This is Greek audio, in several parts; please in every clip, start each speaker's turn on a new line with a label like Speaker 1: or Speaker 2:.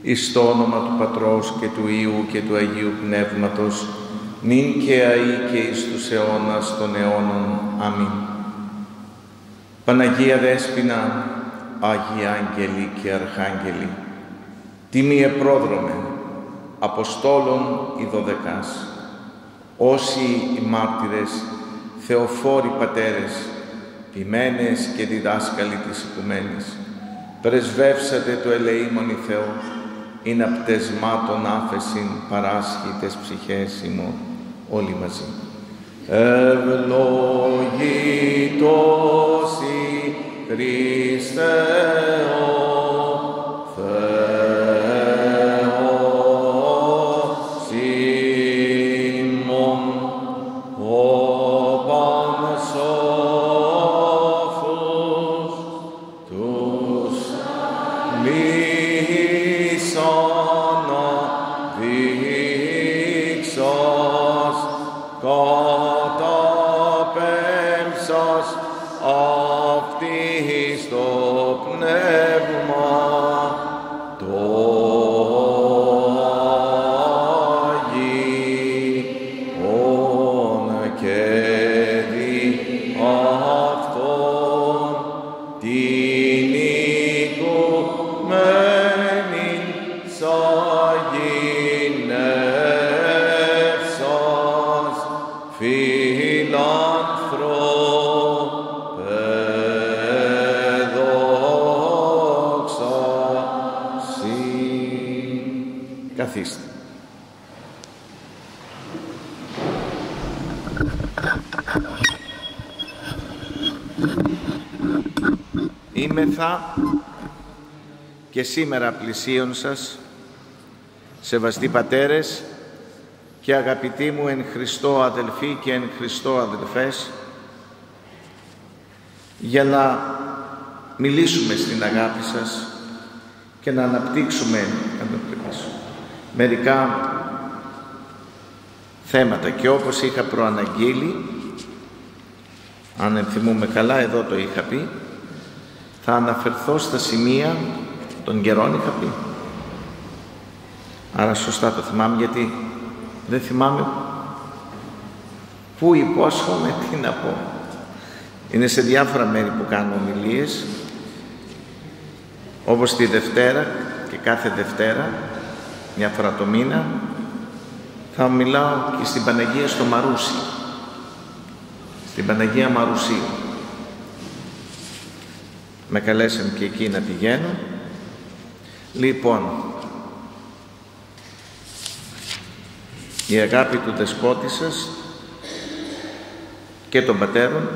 Speaker 1: εις το όνομα του Πατρός και του Υιού και του Αγίου Πνεύματος, νυν και αεί και εις τους αιώνας των αιώνων. Αμήν. Παναγία Δέσποινα, Άγιοι Άγγελοι και Αρχάγγελοι, τιμίε πρόδρομε, Αποστόλων οι 12, όσοι οι μάρτυρες, θεοφόροι πατέρες, ποιμένες και διδάσκαλοι της οικουμένης, πρεσβεύσατε το ελεήμονι Θεό, ειν απτεσμάτων άφεσιν παράσχει τες ψυχές ημών, όλοι μαζί. Ευλογητός η Χριστέ ο Θεός ημών, ο πανσόφρος τους λύσαν αδείξας, καταπέμψας αυτής το πνεύμα το Αγίον και δι' αυτόν την οικουμένην σαγηνεύσας φιλάνθρωπε δόξα σοι. Καθίστε. Είμεθα και σήμερα πλησίον σας, σεβαστοί πατέρες και αγαπητοί μου εν Χριστώ αδελφοί και εν Χριστώ αδελφές, για να μιλήσουμε στην αγάπη σας και να αναπτύξουμε μερικά θέματα. Και όπως είχα προαναγγείλει, αν ενθυμούμε καλά, εδώ το είχα πει, θα αναφερθώ στα σημεία των καιρών, είχα πει. Άρα σωστά το θυμάμαι, γιατί δεν θυμάμαι πού υπόσχομαι, τι να πω. Είναι σε διάφορα μέρη που κάνω ομιλίες, όπως τη Δευτέρα και κάθε Δευτέρα, μια φορά το μήνα, θα μιλάω και στην Παναγία στο Μαρούσι, στην Παναγία Μαρουσίου. Με καλέσαν και εκεί να πηγαίνω. Λοιπόν, η αγάπη του Δεσπότη σας και των πατέρων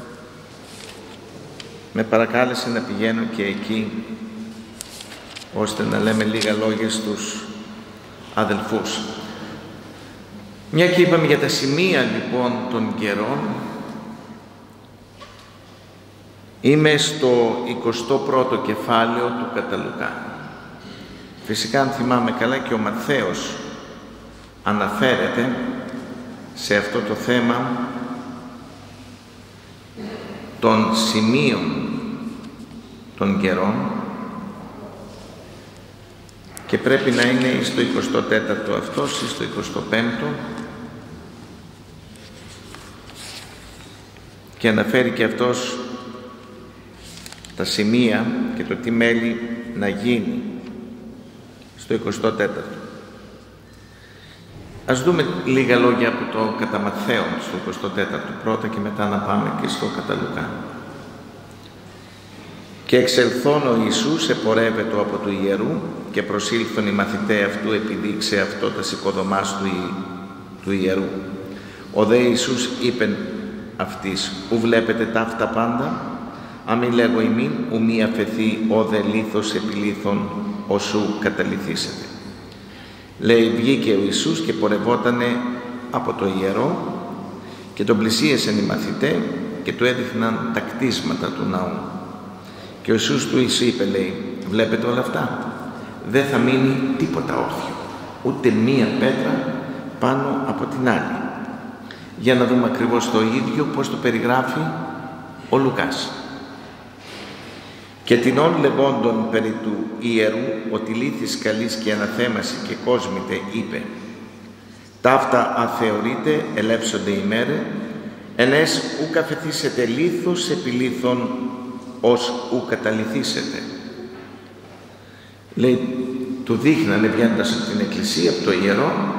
Speaker 1: με παρακάλεσε να πηγαίνω και εκεί, ώστε να λέμε λίγα λόγια στους αδελφούς. Μια και είπαμε για τα σημεία λοιπόν των καιρών, είμαι στο 21ο κεφάλαιο του κατά Λουκά. Φυσικά, αν θυμάμαι καλά, και ο Ματθαίος αναφέρεται σε αυτό το θέμα των σημείων των καιρών και πρέπει να είναι στο 24ο αυτός ή στο 25ο, και αναφέρει και αυτός τα σημεία και το τι μέλη να γίνει στο 24ο. Ας δούμε λίγα λόγια από το κατά Ματθαίον στο 24ο πρώτα και μετά να πάμε και στο κατά Λουκά. «Και εξελθών ο Ιησούς επορεύετο από του ιερού και προσήλθον οι μαθηταί αυτού επιδείξε αυτό τα οικοδομάς του ιερού. Ο δε Ιησούς είπεν αυτής, ου βλέπετε ταύτα πάντα, αμή λέγω ημίν, ου μη αφαιθεί ο δε λίθος επιλήθων όσου καταλυθήσετε. Λέει, βγήκε ο Ιησούς και πορευότανε από το ιερό και τον πλησίασαν οι μαθηταί και του έδειχναν τα κτίσματα του ναού. Και ο Ιησούς του είπε, λέει, βλέπετε όλα αυτά, δεν θα μείνει τίποτα όρθιο, ούτε μία πέτρα πάνω από την άλλη. Για να δούμε ακριβώς το ίδιο πώς το περιγράφει ο Λουκάς. Και τινών λεγόντων περί του ιερού, ότι λύθης καλής και αναθέμαση και κόσμητε, είπε: ταύτα αθεωρείτε, ελεύσονται ημέρε, ενές ου καφεθήσετε λίθος επί λίθον, ως ου καταλυθήσετε. Λέει, του δείχνανε βγαίνοντας από την εκκλησία, από το ιερό,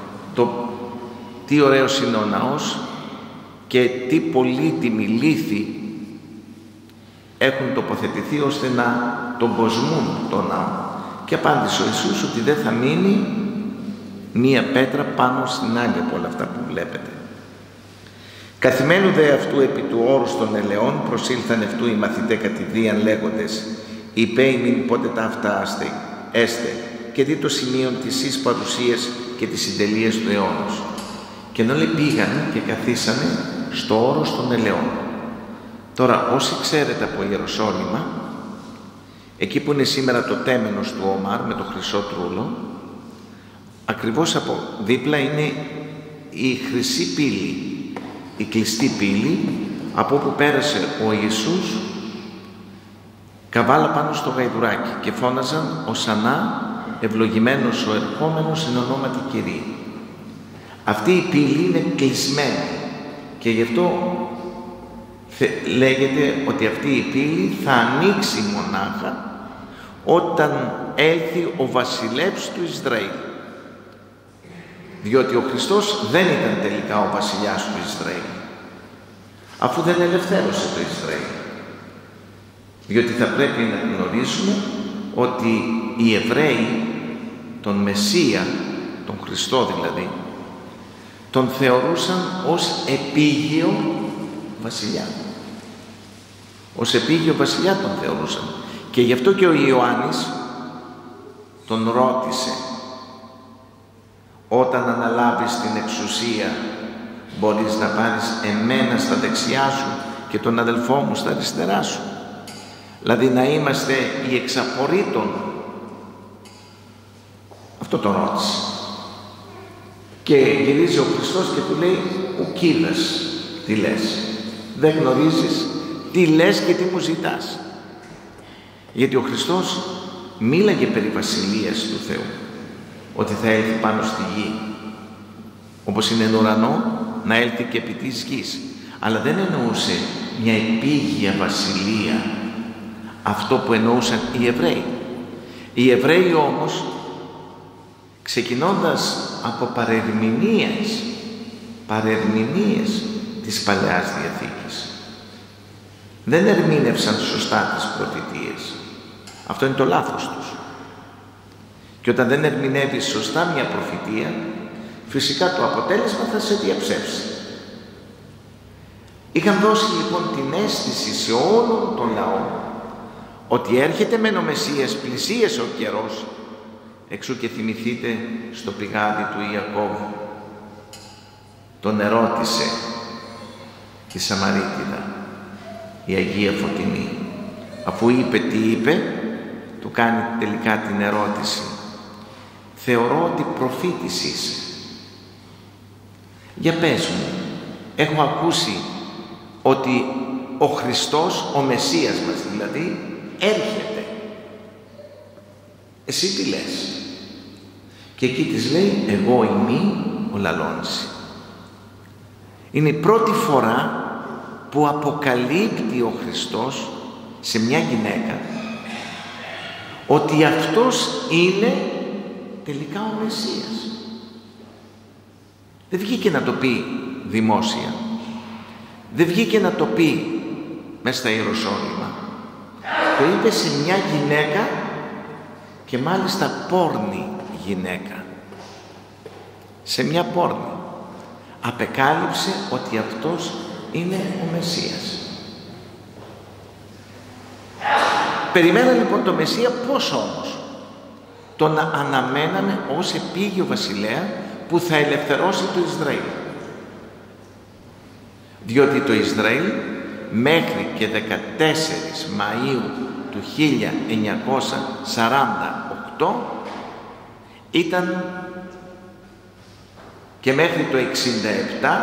Speaker 1: τι ωραίος είναι ο ναός και τι πολύτιμοι λίθοι έχουν τοποθετηθεί ώστε να τον κοσμούν το ναό. Και απάντησε ο Ιησούς ότι δεν θα μείνει μία πέτρα πάνω στην άλλη από όλα αυτά που βλέπετε. Καθημένου δε αυτού επί του όρους των ελαιών προσήλθαν αυτού οι μαθητέ κατηδίαν λέγοντες: «Υπέ ημίν πότε ταύτα έστε, και δει το σημείο της εις παρουσίας και της συντελείας του αιώνος». Και ενώ πήγανε και καθίσανε στο όρος των ελαιών. Τώρα, όσοι ξέρετε από Ιεροσόλυμα, εκεί που είναι σήμερα το τέμενος του Ομάρ με το χρυσό τρούλο, ακριβώς από δίπλα είναι η χρυσή πύλη, η κλειστή πύλη, από όπου πέρασε ο Ιησούς καβάλα πάνω στο γαϊδουράκι και φώναζαν «Οσανά, ευλογημένος ο ερχόμενος εν ονόματι Κυρίου». Αυτή η πύλη είναι κλεισμένη και γι' αυτό λέγεται ότι αυτή η πύλη θα ανοίξει μονάχα όταν έλθει ο βασιλεύς του Ισραήλ. Διότι ο Χριστός δεν ήταν τελικά ο βασιλιάς του Ισραήλ, αφού δεν ελευθέρωσε το Ισραήλ. Διότι θα πρέπει να γνωρίσουμε ότι οι Εβραίοι τον Μεσσία, τον Χριστό δηλαδή, τον θεωρούσαν ως επίγειο βασιλιά. Ως επίγειο βασιλιά τον θεωρούσαν. Και γι' αυτό και ο Ιωάννης τον ρώτησε: όταν αναλάβεις την εξουσία, μπορείς να πάρεις εμένα στα δεξιά σου και τον αδελφό μου στα αριστερά σου? Δηλαδή να είμαστε οι εξαπορρίτων. Αυτό τον ρώτησε. Και γυρίζει ο Χριστός και του λέει: ουκίδας, τι λες? Δεν γνωρίζεις τι λες και τι μου ζητάς? Γιατί ο Χριστός μίλαγε περί βασιλείας του Θεού, ότι θα έλθει πάνω στη γη, όπως είναι εν ουρανό, να έλθει και επί της γης. Αλλά δεν εννοούσε μια επίγεια βασιλεία, αυτό που εννοούσαν οι Εβραίοι. Οι Εβραίοι όμως, ξεκινώντας από παρερμηνίες της Παλαιάς Διαθήκης, δεν ερμήνευσαν σωστά τις προφητείες. Αυτό είναι το λάθος τους. Και όταν δεν ερμηνεύεις σωστά μια προφητεία, φυσικά το αποτέλεσμα θα σε διαψεύσει. Είχαν δώσει λοιπόν την αίσθηση σε όλον τον λαό ότι έρχεται μεν ο Μεσσίας, πλησίασε ο καιρός. Εξού και θυμηθείτε στο πηγάδι του Ιακώβ, τον ερώτησε η Σαμαρίτιδα, η Αγία Φωτεινή. Αφού είπε τι είπε, του κάνει τελικά την ερώτηση: θεωρώ ότι προφήτης είσαι. Για πες μου, έχω ακούσει ότι ο Χριστός, ο Μεσσίας μας δηλαδή, έρχεται. Εσύ τι λες? Και εκεί της λέει: εγώ ημί ο λαλώνση. Είναι η πρώτη φορά που αποκαλύπτει ο Χριστός σε μια γυναίκα ότι αυτός είναι τελικά ο Μεσσίας. Δεν βγήκε να το πει δημόσια, δεν βγήκε να το πει μέσα στα Ιεροσόλυμα. Το είπε σε μια γυναίκα, και μάλιστα πόρνη γυναίκα. Σε μια πόρνη απεκάλυψε ότι αυτός είναι ο Μεσσίας. Περιμέναμε λοιπόν το Μεσσία, πώς όμως? Τον αναμέναμε ως επίγειο βασιλέα που θα ελευθερώσει το Ισραήλ. Διότι το Ισραήλ μέχρι και 14 Μαΐου του 1948 ήταν, και μέχρι το 67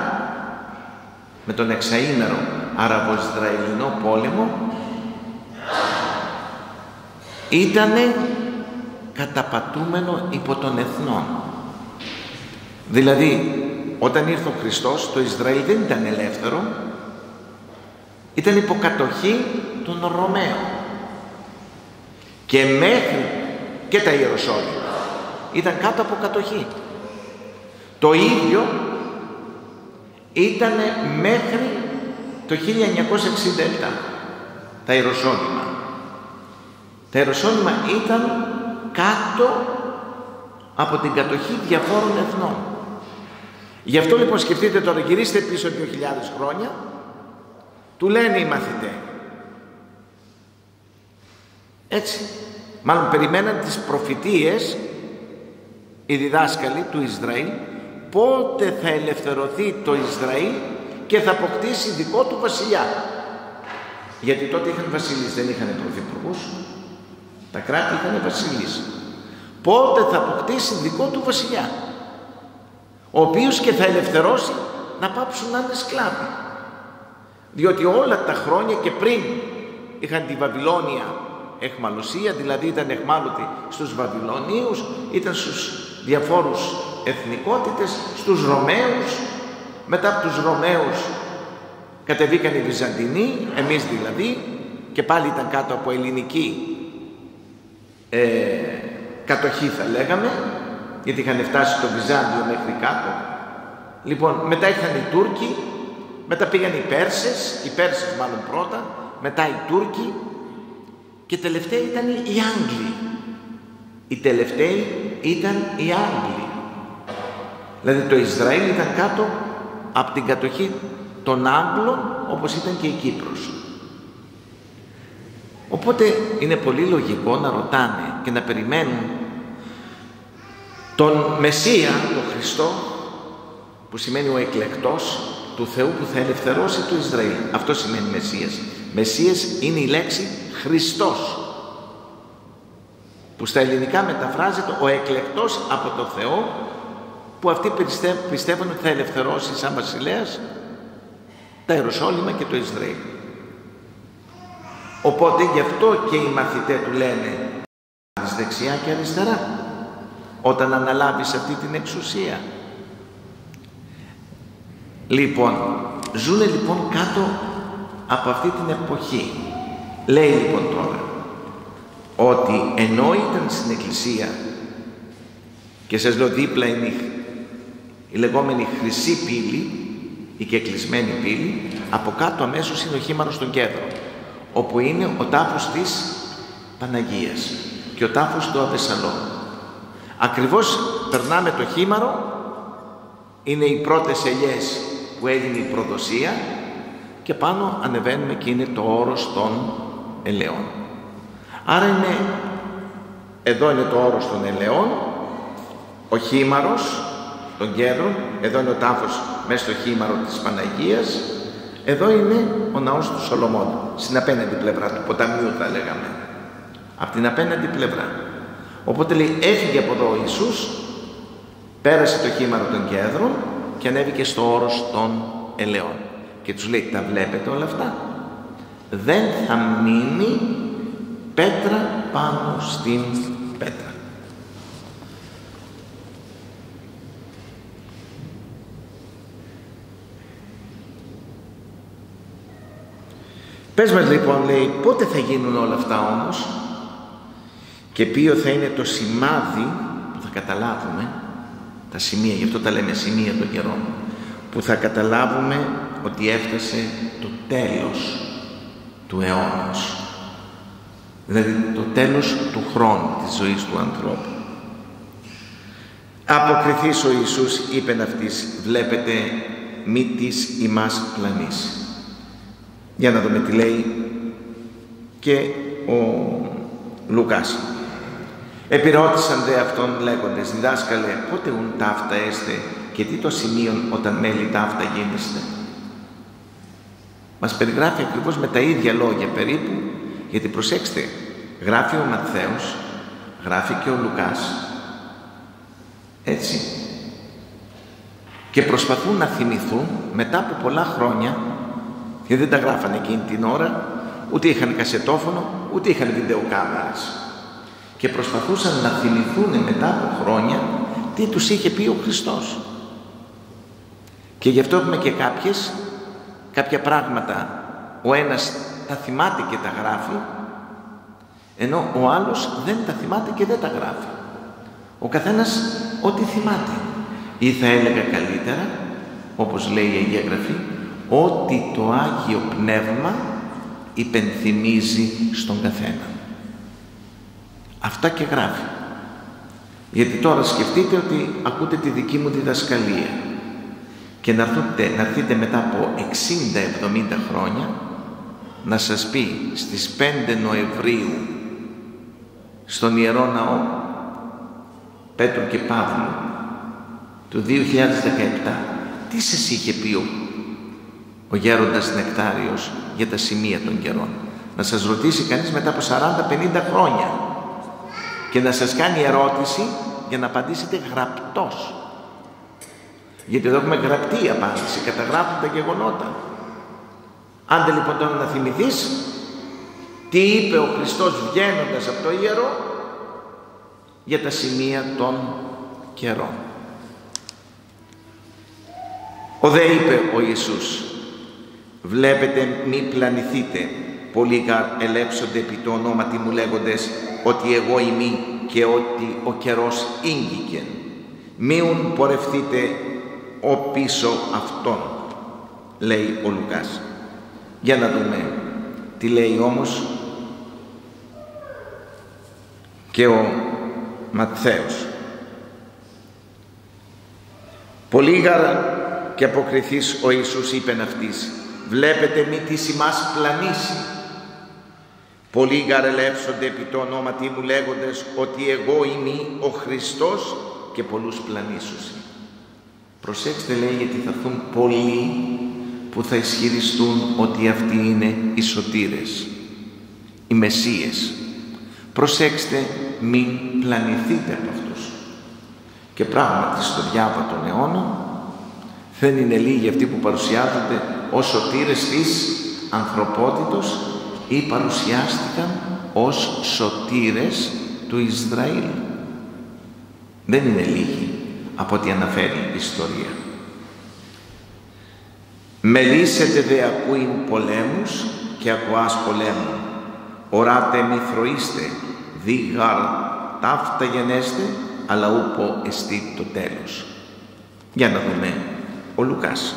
Speaker 1: με τον εξαήμερο Αραβο-Ισραηλινό πόλεμο, ήτανε καταπατούμενο υπό των εθνών. Δηλαδή, όταν ήρθε ο Χριστός, το Ισραήλ δεν ήταν ελεύθερο, ήταν υποκατοχή των Ρωμαίων. Και μέχρι και τα Ιεροσόλυμα ήταν κάτω από κατοχή. Το ίδιο ήταν μέχρι το 1967 τα Ιεροσόλυμα. Τα Ιεροσόλυμα ήταν κάτω από την κατοχή διαφόρων εθνών. Γι' αυτό λοιπόν σκεφτείτε τώρα, γυρίστε πίσω 2.000 χρόνια, του λένε οι μαθητές. Έτσι. Μάλλον περιμέναν τις προφητείες οι διδάσκαλοι του Ισραήλ, πότε θα ελευθερωθεί το Ισραήλ και θα αποκτήσει δικό του βασιλιά. Γιατί τότε είχαν βασιλείς, δεν είχαν πρωθυπουργούς. Τα κράτη είχαν βασιλείς. Πότε θα αποκτήσει δικό του βασιλιά, ο οποίος και θα ελευθερώσει να πάψουν να είναι σκλάβοι. Διότι όλα τα χρόνια και πριν είχαν τη Βαβυλώνια εχμαλωσία, δηλαδή ήταν εχμάλωτοι στους Βαβυλωνίους, ήταν στους διαφόρους εθνικότητες, στους Ρωμαίους, μετά από τους Ρωμαίους κατεβήκαν οι Βυζαντινοί, εμείς δηλαδή, και πάλι ήταν κάτω από ελληνική κατοχή θα λέγαμε, γιατί είχαν φτάσει το Βυζάντιο μέχρι κάτω. Λοιπόν, μετά ήρθαν οι Τούρκοι, μετά πήγαν οι Πέρσες μάλλον πρώτα, μετά οι Τούρκοι, και τελευταίοι ήταν οι Άγγλοι. Οι τελευταίοι ήταν οι Άγγλοι. Δηλαδή το Ισραήλ ήταν κάτω από την κατοχή των Άγγλων, όπως ήταν και η Κύπρος. Οπότε είναι πολύ λογικό να ρωτάνε και να περιμένουν τον Μεσσία, τον Χριστό, που σημαίνει ο εκλεκτός του Θεού, που θα ελευθερώσει το Ισραήλ. Αυτό σημαίνει Μεσσίας. Μεσσίας είναι η λέξη Χριστός, που στα ελληνικά μεταφράζεται ο εκλεκτός από το Θεό, που αυτοί πιστεύουν ότι θα ελευθερώσει σαν βασιλέας τα Ιεροσόλυμα και το Ισραήλ. Οπότε γι' αυτό και οι μαθητές του λένε δεξιά και αριστερά όταν αναλάβεις αυτή την εξουσία. Λοιπόν, ζουνε λοιπόν κάτω από αυτή την εποχή. Λέει λοιπόν τώρα ότι ενώ ήταν στην εκκλησία, και σας λέω δίπλα είναι η λεγόμενη χρυσή πύλη, η κεκλεισμένη πύλη, από κάτω αμέσως είναι ο χήμαρος των Κέδρων, όπου είναι ο τάφος της Παναγίας και ο τάφος του Αβεσσαλόμ. Ακριβώς περνάμε το χήμαρο, είναι οι πρώτες ελιές που έγινε η προδοσία, και πάνω ανεβαίνουμε και είναι το όρος των ελαιών. Άρα είναι, εδώ είναι το όρος των ελαιών, ο χήμαρος των Κέδρων, εδώ είναι ο τάφος μέσα στο χήμαρο της Παναγίας, εδώ είναι ο ναός του Σολομών, στην απέναντι πλευρά του ποταμιού θα λέγαμε, από την απέναντι πλευρά. Οπότε λέει, έφυγε από εδώ ο Ιησούς, πέρασε το χήμαρο των Κέδρων και ανέβηκε στο όρος των ελαιών. Και τους λέει, τα βλέπετε όλα αυτά? Δεν θα μείνει πέτρα πάνω στην πέτρα. Πες μας λοιπόν, λέει, πότε θα γίνουν όλα αυτά όμως, και ποιο θα είναι το σημάδι που θα καταλάβουμε, τα σημεία, γι' αυτό τα λέμε σημεία των καιρών, που θα καταλάβουμε ότι έφτασε το τέλος του αιώνος, δηλαδή το τέλος του χρόνου της ζωής του ανθρώπου. Αποκριθείς ο Ιησούς, είπεν αυτής, βλέπετε μη της ημάς πλανής. Για να δούμε τι λέει και ο Λουκάς. Επιρώτησαν δε αυτόν λέγοντες, διδάσκαλε, πότε ουν ταύτα έστε και τι το σημείον όταν μέλη ταύτα γίνεστε? Μας περιγράφει ακριβώς με τα ίδια λόγια περίπου, γιατί προσέξτε, γράφει ο Ματθαίος, γράφει και ο Λουκάς, έτσι, και προσπαθούν να θυμηθούν μετά από πολλά χρόνια, γιατί δεν τα γράφανε εκείνη την ώρα, ούτε είχαν κασετόφωνο, ούτε είχαν βιντεοκάμερες. και προσπαθούσαν να θυμηθούν μετά από χρόνια τι τους είχε πει ο Χριστός. Και γι' αυτό έχουμε και κάποια πράγματα ο ένας τα θυμάται και τα γράφει, ενώ ο άλλος δεν τα θυμάται και δεν τα γράφει. Ο καθένας ό,τι θυμάται, ή θα έλεγα καλύτερα, όπως λέει η Αγία Γραφή, ότι το Άγιο Πνεύμα υπενθυμίζει στον καθένα. Αυτά και γράφει. Γιατί τώρα σκεφτείτε ότι ακούτε τη δική μου διδασκαλία και να έρθετε μετά από 60-70 χρόνια να σας πει στις 5 Νοεμβρίου στον Ιερό Ναό Πέτρου και Παύλου του 2017 τι σας είχε πει ο γέροντας Νεκτάριος για τα σημεία των καιρών. Να σας ρωτήσει κανείς μετά από 40-50 χρόνια και να σας κάνει ερώτηση για να απαντήσετε γραπτός. Γιατί εδώ έχουμε γραπτή απάντηση, καταγράφουν τα γεγονότα. Άντε λοιπόν τώρα να θυμηθείς τι είπε ο Χριστός βγαίνοντας από το ιερό για τα σημεία των καιρών. Ο δε είπε ο Ιησούς, βλέπετε μη πλανηθείτε, πολλοί ελέψονται επί το ονόματι μου λέγοντες ότι εγώ είμαι και ότι ο καιρός ήγγικεν. Μείουν πορευθείτε ο πίσω αυτόν, λέει ο Λουκάς. Για να δούμε τι λέει όμως και ο Ματθαίος. Πολύ γάρα και αποκριθείς ο Ιησούς είπεν αυτής, βλέπετε μη της ημάς πλανήσει. Πολλοί γαρελεύσονται επί το ονόματι μου λέγοντες ότι εγώ είμαι ο Χριστός και πολλούς πλανήσουσι. Προσέξτε λέει, γιατί θα έρθουν πολλοί που θα ισχυριστούν ότι αυτοί είναι οι σωτήρες, οι Μεσσίες. Προσέξτε, μην πλανηθείτε από αυτούς. Και πράγματι στο διάβα των αιώνων δεν είναι λίγοι αυτοί που παρουσιάζονται ως σωτήρες της ανθρωπότητος ή παρουσιάστηκαν ως σωτήρες του Ισραήλ. Δεν είναι λίγοι από ό,τι αναφέρει η ιστορία. Μελήσετε δε ακούειν πολέμους και ακουάς πολέμων. Οράτε μη θροείστε, δι γαρ ταύτα γενέστε, αλλά ούπο εστί το τέλος. Για να δούμε ο Λουκάς.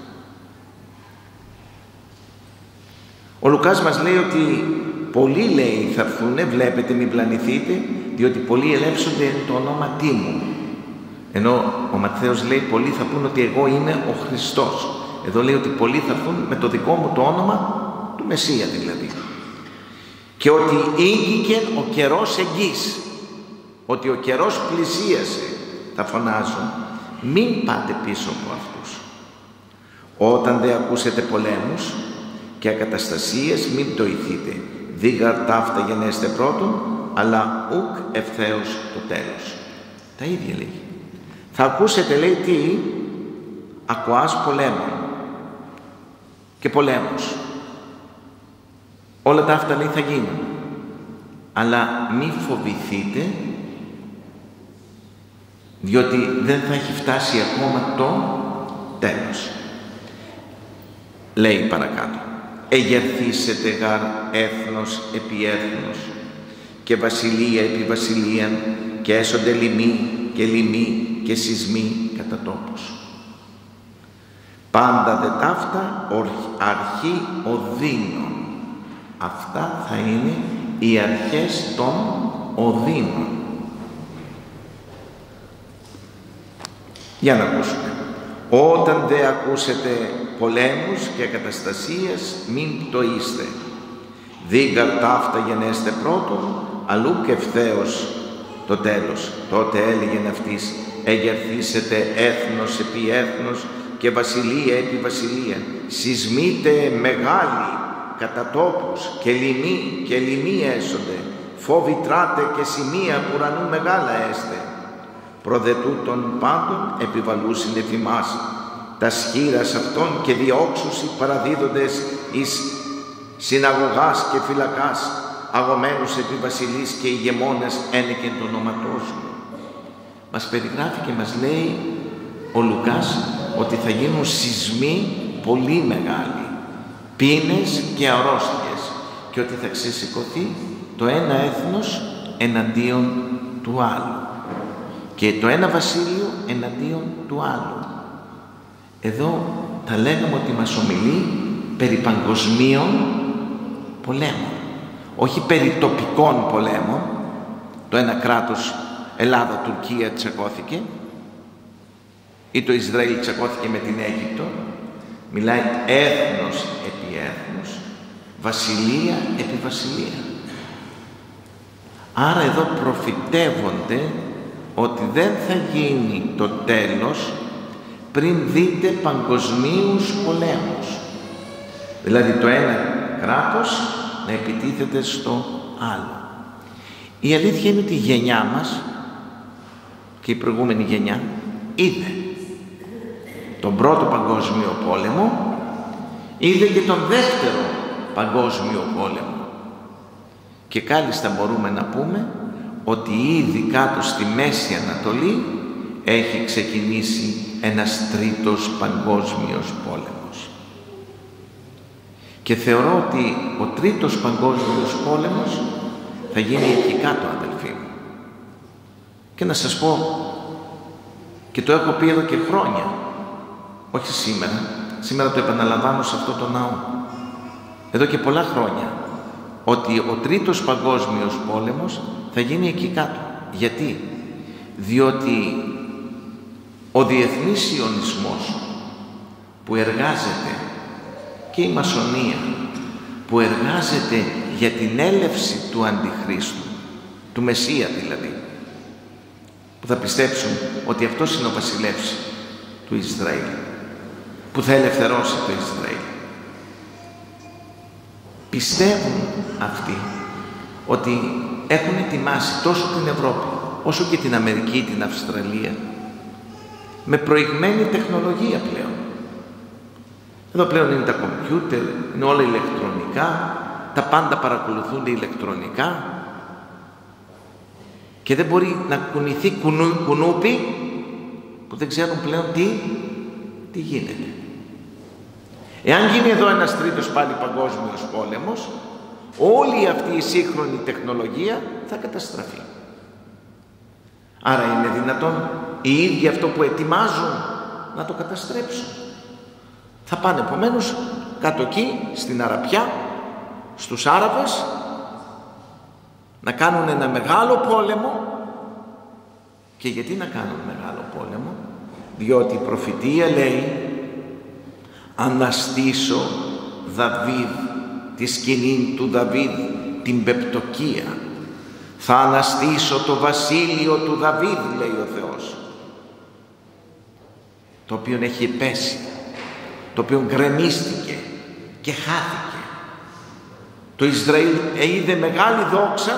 Speaker 1: Ο Λουκάς μας λέει ότι πολλοί λέει θα έρθουνε, βλέπετε μην πλανηθείτε, διότι πολλοί ελεύσονται το ονόματί μου. Ενώ ο Ματθαίος λέει πολλοί θα πούν ότι εγώ είμαι ο Χριστός. Εδώ λέει ότι πολλοί θα έρθουν με το δικό μου το όνομα του Μεσσία δηλαδή. Και ότι ήγηκε ο καιρός εγγύς, ότι ο καιρός πλησίασε, θα φωνάζουν, μην πάτε πίσω από αυτούς. Όταν δε ακούσετε πολέμους και ακαταστασίες μην πτωηθείτε, δίγαρ ταύτα γενέστε πρώτον, αλλά ουκ ευθέως το τέλος. Τα ίδια λέει. Θα ακούσετε λέει τι, ακουάς πολέμων και πολέμους. Όλα τα αυτά λέει θα γίνουν. Αλλά μη φοβηθείτε, διότι δεν θα έχει φτάσει ακόμα το τέλος. Λέει παρακάτω, εγερθήσετε γαρ έθνος επί έθνος και βασιλεία επί βασιλείαν και έσονται λοιμοί και λοιμοί και σεισμοί κατά τόπους. Πάντα δε ταύτα αρχή οδύνων. Αυτά θα είναι οι αρχές των οδύνων. Για να ακούσουμε. Όταν δε ακούσετε πολέμους και καταστασίες μην πτωείστε. Δίγκαρ ταύτα γενέστε πρώτον, αλλού και ευθέως το τέλος. Τότε έλεγεν αυτής, εγερθήσετε έθνος επί έθνος και βασιλεία επί βασιλεία. Σεισμείτε μεγάλοι κατά τόπους και λοιμοί έσονται. Φόβοι τράτε και σημεία που ουρανού μεγάλα έστε. Προδετούτων πάντων επιβαλούσιν εφημάς τα σχήρας αυτών και διώξουσι παραδίδοντες εις συναγωγάς και φυλακάς, αγωμένους επί βασιλείς και ηγεμόνες ένεκεν το όνοματός μου. Μας περιγράφει και μας λέει ο Λουκάς ότι θα γίνουν σεισμοί πολύ μεγάλοι, πείνες και αρρώστιες, και ότι θα ξεσηκωθεί το ένα έθνος εναντίον του άλλου και το ένα βασίλειο εναντίον του άλλου. Εδώ θα λέγαμε ότι μας ομιλεί περί παγκοσμίων πολέμων, όχι περί τοπικών πολέμων. Το ένα κράτος, Ελλάδα-Τουρκία, τσακώθηκε, ή το Ισραήλ τσακώθηκε με την Αίγυπτο. Μιλάει έθνος επί έθνος, βασιλεία επί βασιλεία. Άρα εδώ προφητεύονται ότι δεν θα γίνει το τέλος πριν δείτε παγκοσμίους πολέμους. Δηλαδή το ένα κράτος να επιτίθεται στο άλλο. Η αλήθεια είναι ότι η γενιά μας και η προηγούμενη γενιά είδε τον πρώτο παγκόσμιο πόλεμο, είδε και τον δεύτερο παγκόσμιο πόλεμο, και κάλλιστα μπορούμε να πούμε ότι ήδη κάτω στη Μέση Ανατολή έχει ξεκινήσει ένας τρίτος παγκόσμιος πόλεμος. Και θεωρώ ότι ο τρίτος παγκόσμιος πόλεμος θα γίνει εκεί κάτω, αδελφοί μου. Και να σας πω, και το έχω πει εδώ και χρόνια, όχι σήμερα το επαναλαμβάνω σε αυτό το ναό, εδώ και πολλά χρόνια, ότι ο τρίτος παγκόσμιος πόλεμος θα γίνει εκεί κάτω. Γιατί? Διότι ο διεθνής σιωνισμός που εργάζεται, και η μασονία που εργάζεται για την έλευση του Αντιχρίστου, του Μεσσία δηλαδή, που θα πιστέψουν ότι αυτός είναι ο βασιλεύς του Ισραήλ, που θα ελευθερώσει το Ισραήλ. Πιστεύουν αυτοί ότι έχουν ετοιμάσει τόσο την Ευρώπη όσο και την Αμερική, την Αυστραλία, με προηγμένη τεχνολογία πλέον. Εδώ πλέον είναι τα κομπιούτερ, είναι όλα ηλεκτρονικά, τα πάντα παρακολουθούνται ηλεκτρονικά, και δεν μπορεί να κουνηθεί κουνούπι που δεν ξέρουν πλέον τι γίνεται. Εάν γίνει εδώ ένας τρίτος πάλι παγκόσμιος πόλεμος, όλη αυτή η σύγχρονη τεχνολογία θα καταστραφεί. Άρα είναι δυνατόν οι ίδιοι αυτό που ετοιμάζουν να το καταστρέψουν. Θα πάνε επομένως κάτω εκεί στην Αραπιά, στους Άραβες, να κάνουν ένα μεγάλο πόλεμο. Και γιατί να κάνουν μεγάλο πόλεμο? Διότι η προφητεία λέει «Αναστήσω Δαβίδ, τη σκηνή του Δαβίδ, την πεπτοκία. Θα αναστήσω το βασίλειο του Δαβίδ», λέει ο Θεός, το οποίο έχει πέσει, το οποίο γκρεμίστηκε και χάθηκε. Το Ισραήλ είδε μεγάλη δόξα,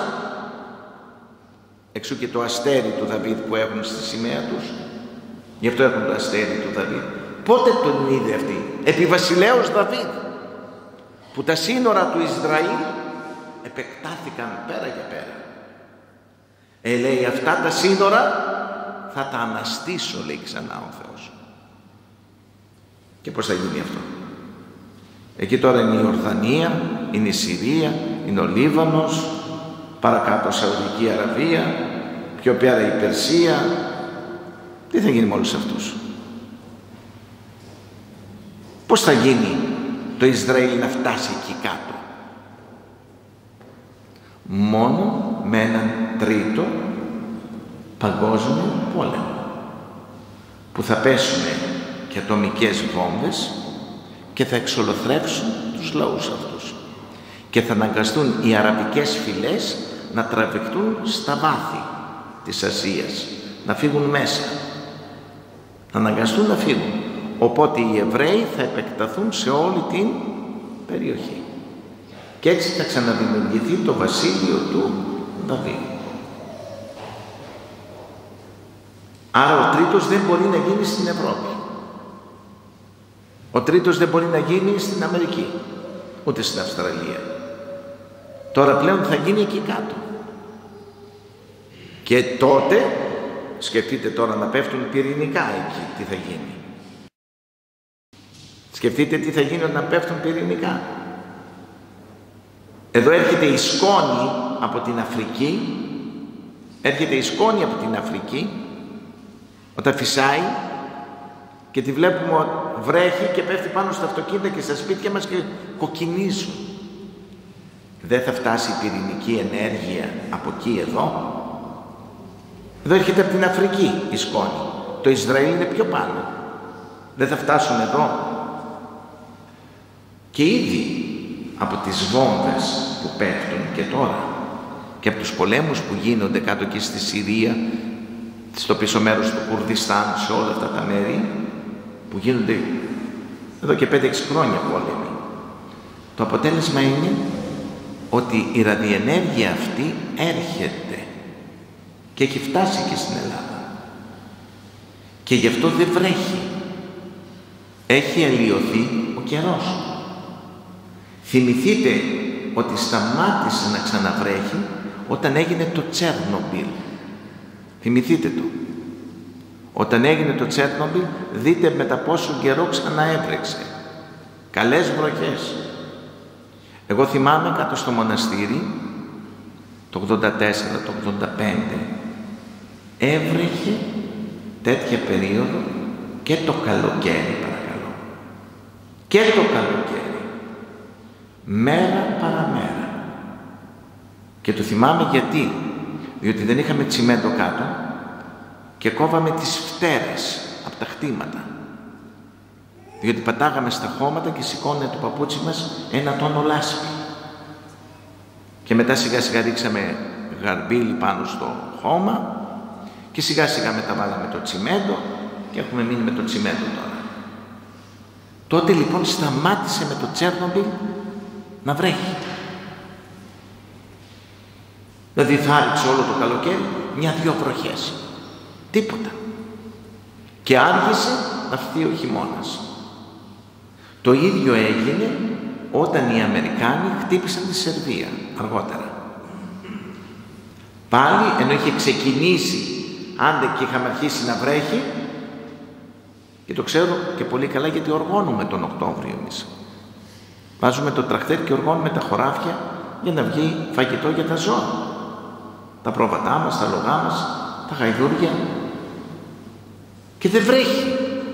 Speaker 1: εξού και το αστέρι του Δαβίδ που έχουν στη σημαία τους, γι' αυτό έχουν το αστέρι του Δαβίδ. Πότε τον είδε αυτή? Επί βασιλέως Δαβίδ, που τα σύνορα του Ισραήλ επεκτάθηκαν πέρα και πέρα. Λέει αυτά τα σύνορα θα τα αναστήσω, λέει ξανά ο Θεός. Και πώς θα γίνει αυτό? Εκεί τώρα είναι η Ορδανία, είναι η Συρία, είναι ο Λίβανος, παρακάτω Σαουδική Αραβία, πιο πέρα η Περσία. Τι θα γίνει με όλους αυτούς? Πώς θα γίνει το Ισραήλ να φτάσει εκεί κάτω? Μόνο με έναν τρίτο παγκόσμιο πόλεμο, που θα πέσουν και ατομικές βόμβες και θα εξολοθρεύσουν τους λαούς αυτούς, και θα αναγκαστούν οι αραβικές φυλές να τραβηχτούν στα βάθη της Ασίας, να φύγουν μέσα, θα αναγκαστούν να φύγουν. Οπότε οι Εβραίοι θα επεκταθούν σε όλη την περιοχή, και έτσι θα ξαναδημιουργηθεί το βασίλειο του Δαβίδ. Άρα ο τρίτος δεν μπορεί να γίνει στην Ευρώπη, ο τρίτος δεν μπορεί να γίνει στην Αμερική, ούτε στην Αυστραλία. Τώρα πλέον θα γίνει εκεί κάτω. Και τότε, σκεφτείτε τώρα να πέφτουν πυρηνικά εκεί, τι θα γίνει. Σκεφτείτε τι θα γίνει όταν πέφτουν πυρηνικά. Εδώ έρχεται η σκόνη από την Αφρική, όταν φυσάει και τη βλέπουμε βρέχει και πέφτει πάνω στα αυτοκίνητα και στα σπίτια μας και κοκκινίζουν. Δεν θα φτάσει η πυρηνική ενέργεια από εκεί εδώ. Εδώ έρχεται από την Αφρική η σκόνη. Το Ισραήλ είναι πιο πάνω. Δεν θα φτάσουν εδώ. Και ήδη από τις βόμβες που πέφτουν και τώρα και από τους πολέμους που γίνονται κάτω και στη Συρία, στο πίσω μέρος του Κουρδιστάν, σε όλα αυτά τα μέρη που γίνονται εδώ και 5-6 χρόνια πόλεμοι, το αποτέλεσμα είναι ότι η ραδιενέργεια αυτή έρχεται και έχει φτάσει και στην Ελλάδα. Και γι' αυτό δεν βρέχει. Έχει αλλοιωθεί ο καιρός. Θυμηθείτε ότι σταμάτησε να ξαναβρέχει όταν έγινε το Τσέρνομπιλ. Θυμηθείτε το. Όταν έγινε το Τσέρνομπιλ, δείτε μετά πόσο καιρό ξαναέβρεξε. Καλές βροχές. Εγώ θυμάμαι κάτω στο μοναστήρι, το 84, το 85, έβρεχε τέτοια περίοδο και το καλοκαίρι, παρακαλώ. Και το καλοκαίρι. Μέρα παραμέρα. Και το θυμάμαι γιατί. Διότι δεν είχαμε τσιμέντο κάτω και κόβαμε τις φτέρες από τα χτήματα. Διότι πατάγαμε στα χώματα και σηκώνε το παπούτσι μας 1 τόνο λάσπη. Και μετά σιγά σιγά ρίξαμε γαρμπίλι πάνω στο χώμα και σιγά σιγά μετά βάλαμε το τσιμέντο και έχουμε μείνει με το τσιμέντο τώρα. Τότε λοιπόν σταμάτησε με το Τσέρνομπιλ να βρέχει. Δηλαδή θα άρχισε όλο το καλοκαίρι 1-2 βροχές. Τίποτα. Και άργησε να έρθει ο χειμώνας. Το ίδιο έγινε όταν οι Αμερικάνοι χτύπησαν τη Σερβία αργότερα. Πάλι ενώ είχε ξεκινήσει, άντε και είχαμε αρχίσει να βρέχει, και το ξέρω και πολύ καλά γιατί οργώνουμε τον Οκτώβριο εμείς. Βάζουμε το τρακτέρ και οργώνουμε τα χωράφια για να βγει φαγητό για τα ζώα. Τα πρόβατά μας, τα λογά μας, τα γαϊδούρια. Και δεν βρέχει.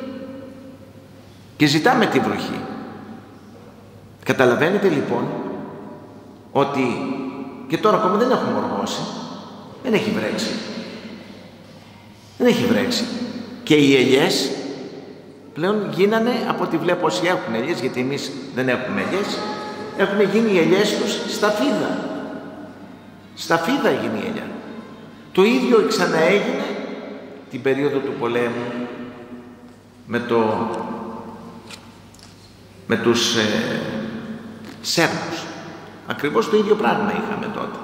Speaker 1: Και ζητάμε τη βροχή. Καταλαβαίνετε λοιπόν ότι και τώρα ακόμα δεν έχουμε οργώσει. Δεν έχει βρέξει. Δεν έχει βρέξει. Και οι ελιές πλέον γίνανε, από ό,τι βλέπω όσοι έχουν ελιές, γιατί εμείς δεν έχουμε ελιές, έχουν γίνει οι ελιές τους στα φίδα. Στα φίδα έγινε η ελιά. Το ίδιο ξαναέγινε την περίοδο του πολέμου με τους Σέρβους. Ακριβώς το ίδιο πράγμα είχαμε τότε.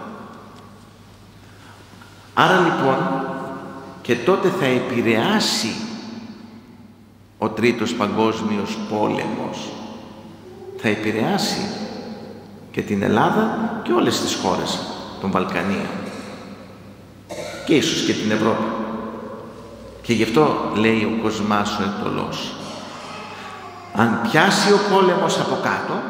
Speaker 1: Άρα λοιπόν και τότε θα επηρεάσει ο Τρίτος Παγκόσμιος Πόλεμος, θα επηρεάσει και την Ελλάδα και όλες τις χώρες των Βαλκανίων και ίσως και την Ευρώπη. Και γι' αυτό λέει ο Κοσμάς ο Αιτωλός, αν πιάσει ο πόλεμος από κάτω,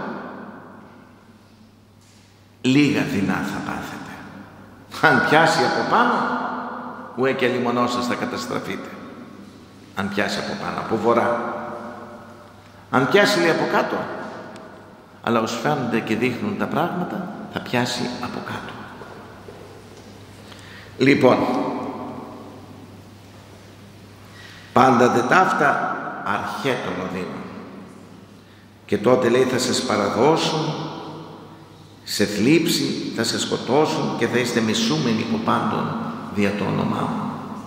Speaker 1: λίγα δεινά θα πάθετε. Αν πιάσει από πάνω, ουέ και λιμονός σας θα καταστραφείτε. Αν πιάσει από πάνω, από βορρά. Αν πιάσει λέει από κάτω, αλλά ως φαίνονται και δείχνουν τα πράγματα, θα πιάσει από κάτω. Λοιπόν, πάντα δε ταύτα αρχέ των οδύνων. Και τότε λέει θα σας παραδώσουν σε θλίψη, θα σας σκοτώσουν και θα είστε μισούμενοι από πάντων δια το όνομά μου.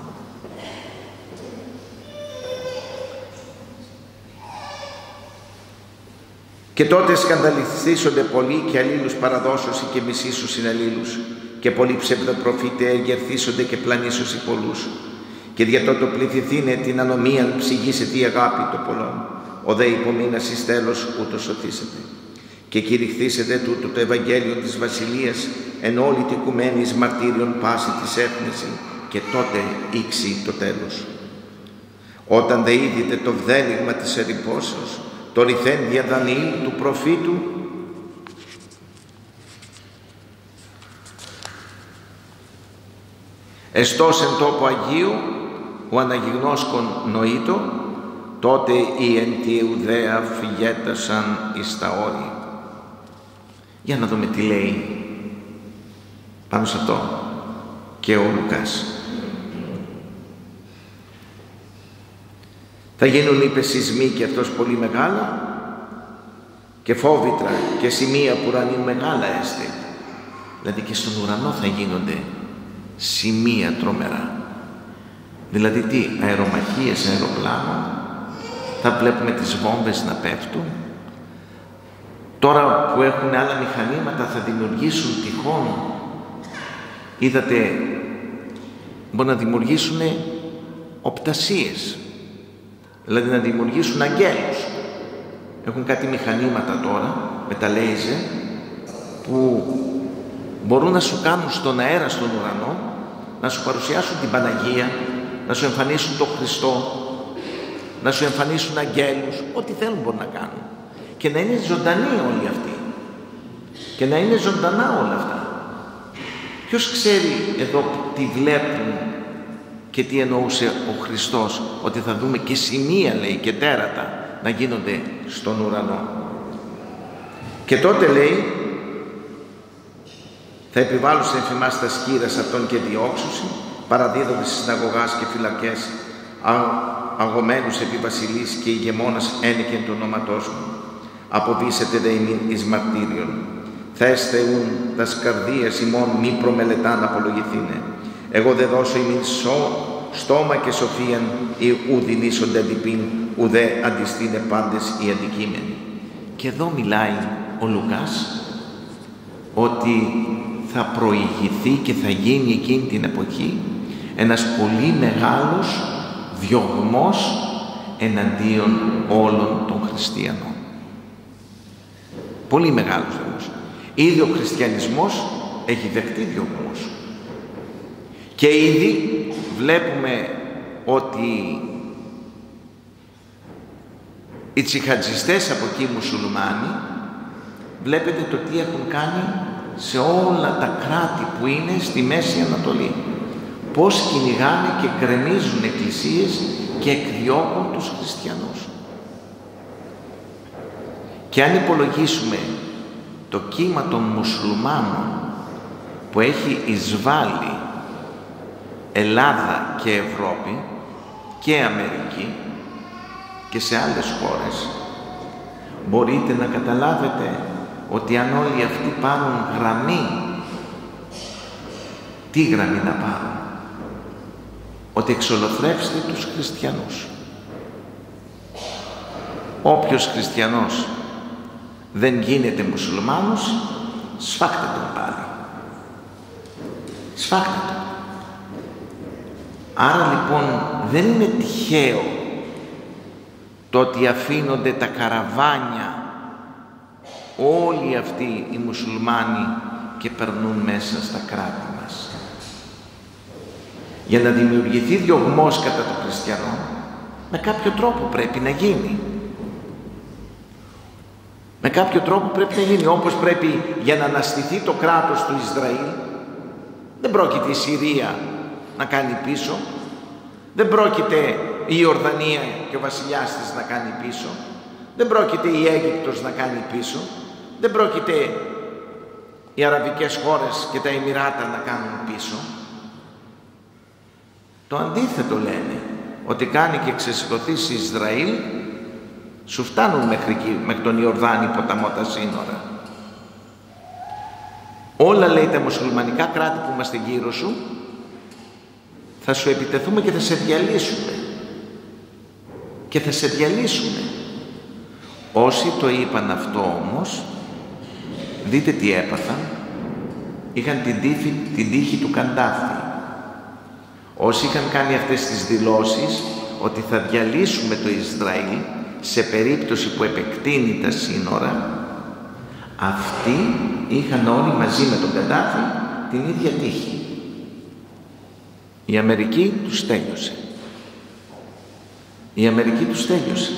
Speaker 1: Και τότε σκανδαλιστήσονται πολλοί και αλλήλους παραδώσωσι και μισήσουσιν αλλήλους και πολλοί ψευδοπροφήτε εγερθήσονται και πλανήσωσι πολλούς και δια τότο πληθυθήνε την ανομίαν ψυγίσετε η αγάπη το πολλών ο δε υπομείνας εις τέλος ούτως σωθήσετε και κηρυχθήσετε τούτο το Ευαγγέλιο της Βασιλείας εν όλη την οικουμένη εις μαρτύριον πάση της έθνηση, και τότε ήξει το τέλος. Όταν δε είδητε το βδέλιγμα της ερυπώσεως, το ρηθέν δια Δανιήλ του προφήτου, εστός εν τόπο Αγίου, ο αναγιγνώσκον νοήτο, τότε οι εν τη Ιουδαία φυγέτασαν εις τα όρη. Για να δούμε τι λέει πάνω σε αυτό και ο Λουκάς. Θα γίνουν, είπε, σεισμοί και αυτός πολύ μεγάλα, και φόβητρα και σημεία που ουρανίου μεγάλα έστε. Δηλαδή και στον ουρανό θα γίνονται σημεία τρομερά. Δηλαδή τι, αερομαχίες, αεροπλάνα, θα βλέπουμε τις βόμβες να πέφτουν. Τώρα που έχουν άλλα μηχανήματα θα δημιουργήσουν τυχόν, είδατε, μπορεί να δημιουργήσουν οπτασίες, δηλαδή να δημιουργήσουν αγγέλους. Έχουν κάτι μηχανήματα τώρα με τα λέιζερ που μπορούν να σου κάνουν στον αέρα, στον ουρανό, να σου παρουσιάσουν την Παναγία, να σου εμφανίσουν τον Χριστό, να σου εμφανίσουν αγγέλους, ό,τι θέλουν μπορούν να κάνουν, και να είναι ζωντανοί όλοι αυτοί και να είναι ζωντανά όλα αυτά. Ποιος ξέρει εδώ τι βλέπουν και τι εννοούσε ο Χριστός, ότι θα δούμε και σημεία, λέει, και τέρατα να γίνονται στον ουρανό. Και τότε λέει, θα επιβάλλουν σε εμφημάς τα σκύρας αυτών και διώξουσι, παραδίδονται στις συναγωγάς και φυλακές αγωμένους επί βασιλείς και ηγεμόνας ένικεν του ονόματός μου. Αποβήσετε δε ημίν εις μαρτύριον. Θα εσθεούν τα σκαρδίας ημών μη προμελετάν απολογηθήνε. Εγώ δε δώσω ημίν στόμα και σοφίαν ή ουδινήσονται αντιπίν, ουδέ αντιστήνε πάντες οι αντικείμενοι. Και εδώ μιλάει ο Λουκάς ότι θα προηγηθεί και θα γίνει εκείνη την εποχή ένας πολύ μεγάλος διωγμός εναντίον όλων των χριστιανών. Πολύ μεγάλος διωγμός. Ήδη ο χριστιανισμός έχει δεχτεί διωγμός. Και ήδη βλέπουμε ότι οι τσιχατζιστές από εκεί μουσουλμάνοι, βλέπετε το τι έχουν κάνει σε όλα τα κράτη που είναι στη Μέση Ανατολή. Πώς κυνηγάνε και γκρεμίζουν εκκλησίες και εκδιώκουν τους χριστιανούς. Και αν υπολογίσουμε το κύμα των μουσουλμάνων που έχει εισβάλει Ελλάδα και Ευρώπη και Αμερική και σε άλλες χώρες, μπορείτε να καταλάβετε ότι αν όλοι αυτοί πάρουν γραμμή, τι γραμμή να πάρουν? Ότι εξολοθρεύστε τους χριστιανούς. Όποιος χριστιανός δεν γίνεται μουσουλμάνος, σφάχτε τον πάλι. Σφάχτε τον. Άρα λοιπόν δεν είναι τυχαίο το ότι αφήνονται τα καραβάνια όλοι αυτοί οι μουσουλμάνοι και περνούν μέσα στα κράτη μας. Για να δημιουργηθεί διωγμός κατά των χριστιανών, με κάποιο τρόπο πρέπει να γίνει. Με κάποιο τρόπο πρέπει να γίνει, όπως πρέπει για να αναστηθεί το κράτος του Ισραήλ. Δεν πρόκειται η Συρία να κάνει πίσω, δεν πρόκειται η Ιορδανία και ο βασιλιάς της να κάνει πίσω, δεν πρόκειται η Αίγυπτος να κάνει πίσω, δεν πρόκειται οι αραβικές χώρες και τα Εμιράτα να κάνουν πίσω. Το αντίθετο λένε, ότι κάνει και ξεσηκωθείς Ισραήλ, σου φτάνουν μέχρι τον Ιορδάνη ποταμό τα σύνορα. Όλα, λέει, τα μουσουλμανικά κράτη που είμαστε γύρω σου, θα σου επιτεθούμε και θα σε διαλύσουμε. Και θα σε διαλύσουμε. Όσοι το είπαν αυτό όμως, δείτε τι έπαθαν. Είχαν την τύχη του Καντάφη. Όσοι είχαν κάνει αυτές τις δηλώσεις ότι θα διαλύσουμε το Ισραήλ σε περίπτωση που επεκτείνει τα σύνορα, Αυτοί είχαν όλοι μαζί με τον Καντάφη την ίδια τύχη. Η Αμερική τους τέλειωσε. Η Αμερική τους τέλειωσε.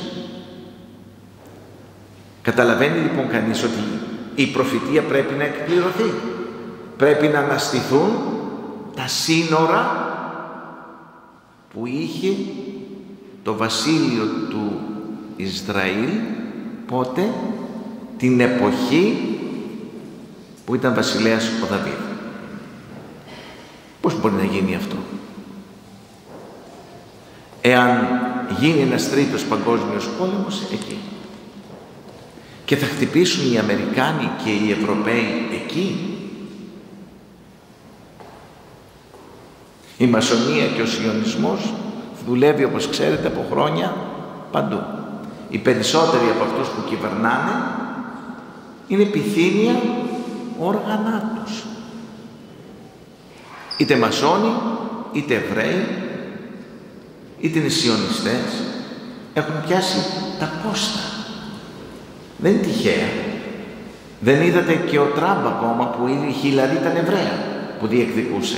Speaker 1: Καταλαβαίνει λοιπόν κανείς ότι η προφητεία πρέπει να εκπληρωθεί. Πρέπει να αναστηθούν τα σύνορα που είχε το βασίλειο του Ισραήλ πότε? Την εποχή που ήταν βασιλέας ο Δαβίδ. Πώς μπορεί να γίνει αυτό? Εάν γίνει ένας τρίτος παγκόσμιος πόλεμος εκεί και θα χτυπήσουν οι Αμερικάνοι και οι Ευρωπαίοι εκεί. Η μασονία και ο σιωνισμός δουλεύει, όπως ξέρετε, από χρόνια παντού. Οι περισσότεροι από αυτούς που κυβερνάνε είναι πυθύνια όργανά τους. Είτε μασόνοι, είτε Εβραίοι, είτε είναι σιωνιστές, έχουν πιάσει τα πόστα. Δεν είναι τυχαία. Δεν είδατε και ο Τραμπ ακόμα που η Χίλαρη ήταν Εβραία που διεκδικούσε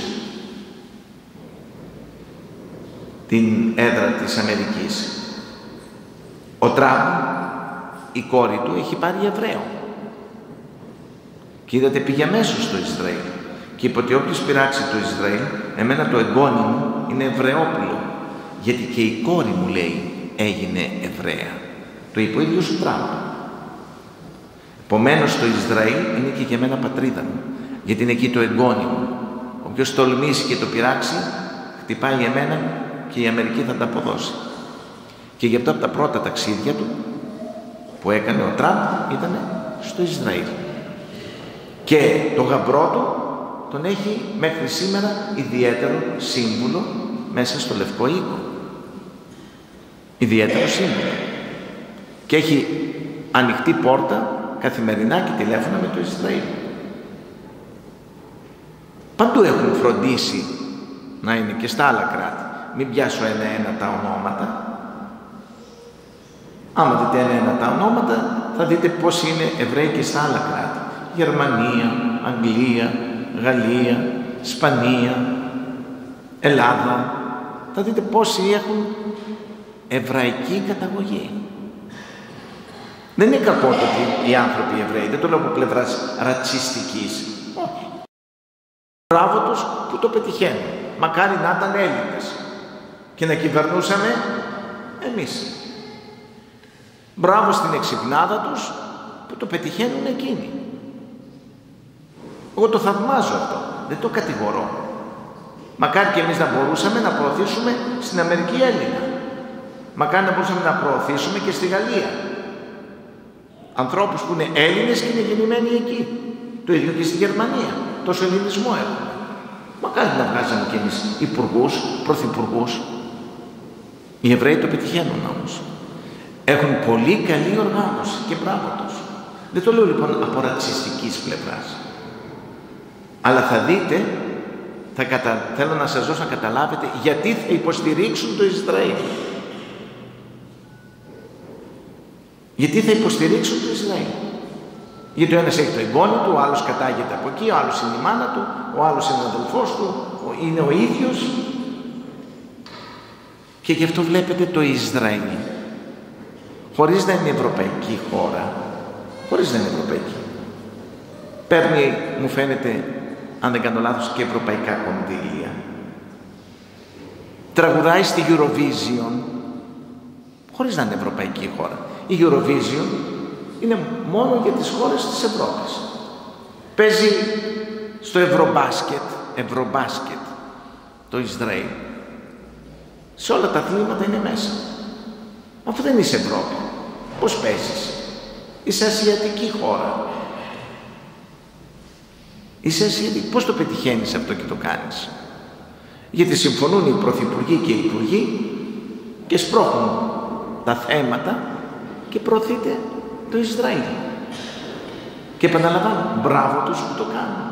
Speaker 1: την έδρα της Αμερικής. Ο Τραμπ, η κόρη του έχει πάρει Εβραίο. Και είδατε πήγε αμέσως στο Ισραήλ και είπε ότι όποιος πειράξει το Ισραήλ, εμένα το εγγόνι μου είναι Εβραιόπουλο, γιατί και η κόρη μου, λέει, έγινε Εβραία. Το είπε ο ίδιος ο Τραμπ. Επομένως το Ισραήλ είναι και για μένα πατρίδα μου, γιατί είναι εκεί το εγγόνι μου. Όποιος τολμήσει και το πειράξει, χτυπάει εμένα και η Αμερική θα τα αποδώσει. Και γι' αυτό από τα πρώτα ταξίδια του που έκανε ο Τραμπ ήταν στο Ισραήλ. Και το γαμπρό του τον έχει μέχρι σήμερα ιδιαίτερο σύμβουλο μέσα στο Λευκό Οίκο. Ιδιαίτερο σύμβουλο. Και έχει ανοιχτή πόρτα καθημερινά και τηλέφωνα με το Ισραήλ. Παντού έχουν φροντίσει να είναι και στα άλλα κράτη. Μην πιάσω ένα-ένα τα ονόματα. Άμα δείτε ένα-ένα τα ονόματα, θα δείτε πώς είναι Εβραίοι και στα άλλα κράτη. Γερμανία, Αγγλία, Γαλλία, Ισπανία, Ελλάδα. Θα δείτε πόσοι έχουν εβραϊκή καταγωγή. Δεν είναι κακό το ότι οι άνθρωποι οι Εβραίοι, δεν το λέω από πλευράς ρατσιστικής. Όχι. Μπράβο τους που το πετυχαίνουν. Μακάρι να ήταν Έλληνες και να κυβερνούσαμε εμείς. Μπράβο στην εξυπνάδα τους που το πετυχαίνουν εκείνοι. Εγώ το θαυμάζω αυτό, δεν το κατηγορώ. Μακάρι και εμείς να μπορούσαμε να προωθήσουμε στην Αμερική Έλληνα. Μακάρι να μπορούσαμε να προωθήσουμε και στη Γαλλία ανθρώπους που είναι Έλληνες και είναι γεννημένοι εκεί. Το ίδιο και στη Γερμανία. Τόσο ελληνισμό έχουμε. Μακάρι να βγάζαμε κι εμείς υπουργούς, πρωθυπουργούς. Οι Εβραίοι το πετυχαίνουν όμως. Έχουν πολύ καλή οργάνωση και μπράβο τους. Δεν το λέω λοιπόν από ρατσιστικής πλευράς. Αλλά θα δείτε, θέλω να σας δώσω να καταλάβετε γιατί θα υποστηρίξουν το Ισραήλ. Γιατί θα υποστηρίξουν το Ισραήλ. Γιατί ο ένας έχει το εγγόνι του, ο άλλος κατάγεται από εκεί, ο άλλος είναι η μάνα του, ο άλλος είναι ο αδελφός του, είναι ο ίδιος. Και γι' αυτό βλέπετε το Ισραήλ, χωρίς να είναι ευρωπαϊκή χώρα, χωρίς να είναι ευρωπαϊκή, παίρνει, μου φαίνεται, αν δεν κάνω λάθος, και ευρωπαϊκά κονδύλια. Τραγουδάει στη Eurovision, χωρίς να είναι ευρωπαϊκή χώρα. Η Eurovision είναι μόνο για τις χώρες της Ευρώπης. Παίζει στο Ευρωμπάσκετ το Ισραήλ. Σε όλα τα αθλήματα είναι μέσα. Αυτό δεν είσαι Ευρώπη. Πώς παίζεις? Είσαι ασιατική χώρα. Είσαι ασιατική. Πώς το πετυχαίνεις αυτό και το κάνεις? Γιατί συμφωνούν οι πρωθυπουργοί και οι υπουργοί και σπρώχνουν τα θέματα και προωθείται το Ισραήλ. Και επαναλαμβάνω, μπράβο τους που το κάνουν.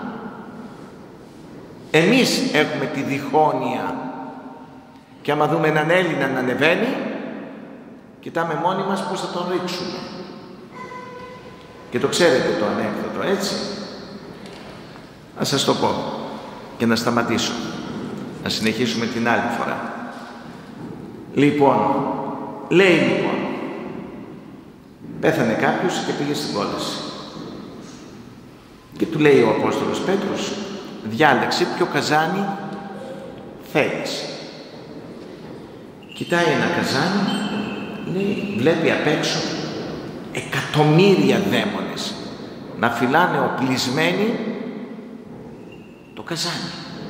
Speaker 1: Εμείς έχουμε τη διχόνοια και άμα δούμε έναν Έλληνα να ανεβαίνει, κοιτάμε μόνοι μας πώς θα τον ρίξουμε. Και το ξέρετε το ανέκδοτο, έτσι. Να σας το πω και να σταματήσω. Να συνεχίσουμε την άλλη φορά. Λοιπόν, λέει πέθανε κάποιος και πήγε στην κόλαση. Και του λέει ο Απόστολος Πέτρος, διάλεξε ποιο καζάνι θέλεις. Κοιτάει ένα καζάνι, λέει, βλέπει απ' έξω εκατομμύρια δαίμονες να φυλάνε οπλισμένοι το καζάνι.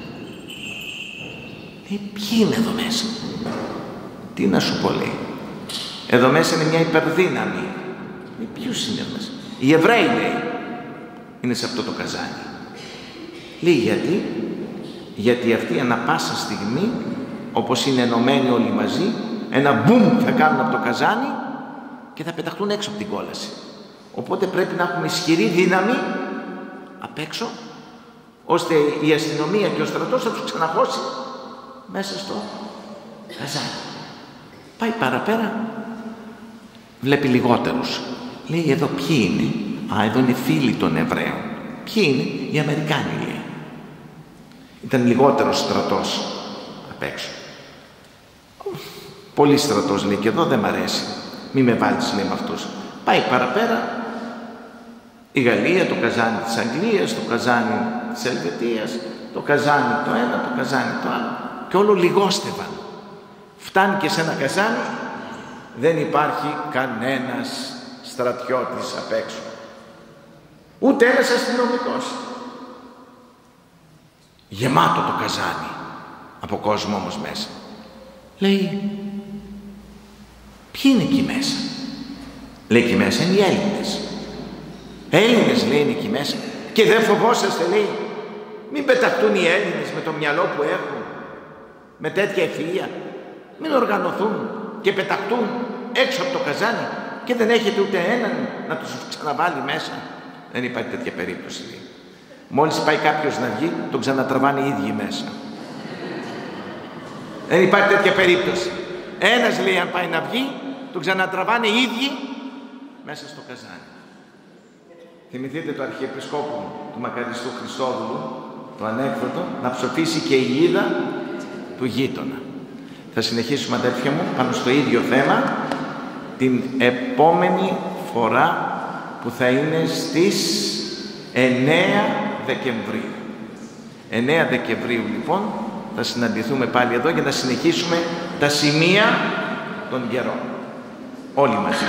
Speaker 1: Λέει, ποιοι είναι εδώ μέσα? Τι να σου πω, λέει. Εδώ μέσα είναι μια υπερδύναμη. Λέει, ποιους είναι εδώ μέσα? Οι Εβραίοι, λέει, είναι σε αυτό το καζάνι. Λέει, γιατί αυτοί ανά πάσα στιγμή, όπως είναι ενωμένοι όλοι μαζί, ένα μπουμ θα κάνουν από το καζάνι και θα πεταχτούν έξω από την κόλαση. Οπότε πρέπει να έχουμε ισχυρή δύναμη απ' έξω, ώστε η αστυνομία και ο στρατός θα τους ξαναχώσει μέσα στο καζάνι. Πάει παραπέρα, βλέπει λιγότερους. Λέει, εδώ ποιοι είναι? Εδώ είναι φίλοι των Εβραίων. Ποιοι είναι? Οι Αμερικάνοι, λέει. Ήταν λιγότερος στρατός απ' έξω. Πολύ στρατός, λέει, και εδώ δεν μ' αρέσει. Μη με βάλεις, λέει, με αυτούς. Πάει παραπέρα, η Γαλλία, το καζάνι της Αγγλίας, το καζάνι της Ελβετίας, το καζάνι το ένα, το καζάνι το άλλο, και όλο λιγόστευαν. Φτάνει και σε ένα καζάνι, δεν υπάρχει κανένας στρατιώτης απ' έξω. Ούτε ένας αστυνομικός. Γεμάτο το καζάνι από κόσμο όμως μέσα. Λέει, ποιοι είναι εκεί μέσα? Λέει, εκεί μέσα είναι οι Έλληνες. Έλληνες, λέει, είναι εκεί μέσα. Και δεν φοβόσαστε, λέει, μην πεταχτούν οι Έλληνες με το μυαλό που έχουν, με τέτοια ευφυΐα? Μην οργανωθούν και πεταχτούν έξω από το καζάνι και δεν έχετε ούτε έναν να τους ξαναβάλει μέσα? Δεν υπάρχει τέτοια περίπτωση, λέει. Μόλις πάει κάποιος να βγει, τον ξανατραβάνε οι ίδιοι μέσα. Δεν υπάρχει τέτοια περίπτωση. Ένας, λέει, αν πάει να βγει, τον ξανατραβάνε οι ίδιοι μέσα στο καζάνι. Θυμηθείτε το Αρχιεπισκόπου του Μακαριστού Χριστόδουλου, το ανέκδοτο, να ψοφήσει και η γίδα του γείτονα. Θα συνεχίσουμε, αδέρφια μου, πάνω στο ίδιο θέμα την επόμενη φορά, που θα είναι στις 9 Δεκεμβρίου. 9 Δεκεμβρίου, λοιπόν, θα συναντηθούμε πάλι εδώ για να συνεχίσουμε τα σημεία των καιρών. Όλοι μαζί.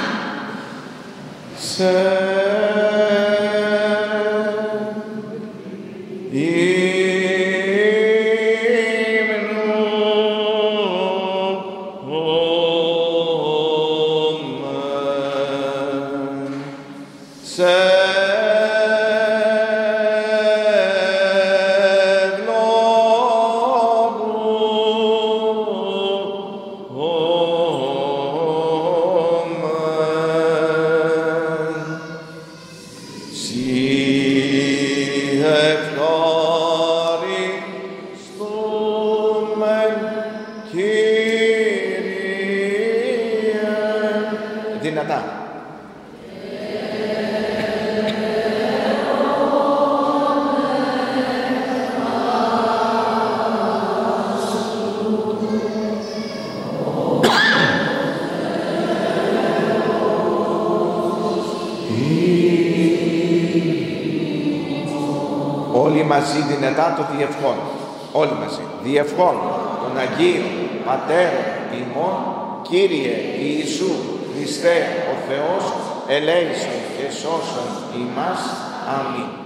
Speaker 1: Μαζί δυνατά το διευχών. Όλοι μαζί. Διευχών των Αγίων Πατέρων ημών, Κύριε Ιησού Χριστέ ο Θεός, ελέησον και σώσον ημάς. Αμήν.